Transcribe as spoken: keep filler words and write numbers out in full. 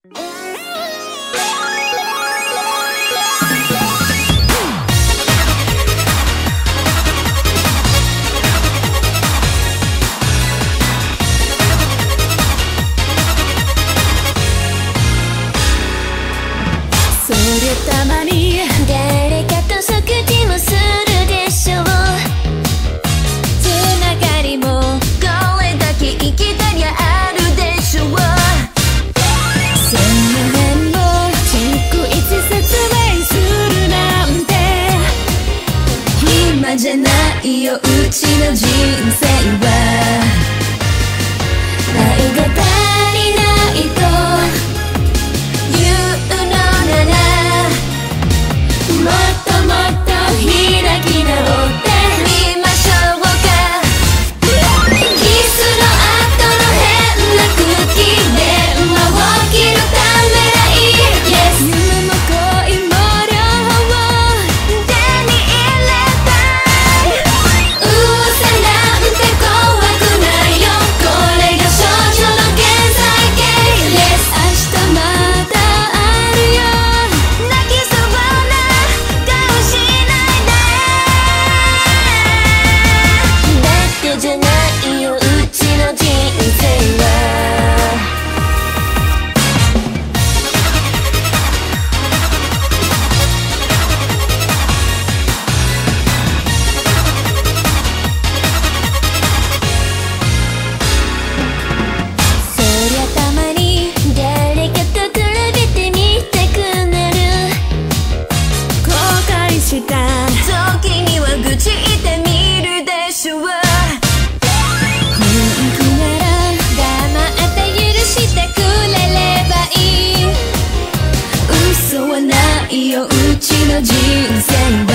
そりゃたまに誰かと食事もするでしょう。つながりもこれだけ生きたりゃあるでしょう。その辺も逐一説明するなんて暇じゃないようちの人生は。愛が足りないと言うのならもっともっと開き直ってみましょうか。キスの後の変な空気電話を切るためらい Yes 夢も恋も両方手に入れたい。噂なんて怖くないよ。これが少女の現在形 Yes 明日またあるよ。泣きそうな顔しないで。だってじゃないようちの人生は。そりゃたまに誰かと比べてみたくなる。後悔した時には愚痴ってみるでしょう。本気なら黙って許してくれればいい。嘘はないようちの人生